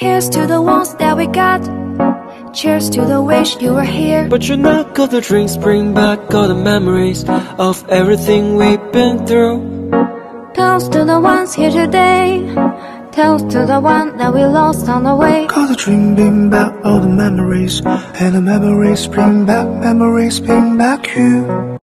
Here's to the ones that we got. Cheers to the wish you were here. But you're not gonna drinks bring back all the memories of everything we've been through. Toast to the ones here today. Toast to the one that we lost on the way. Cause the drink bring back all the memories, and the memories bring back you.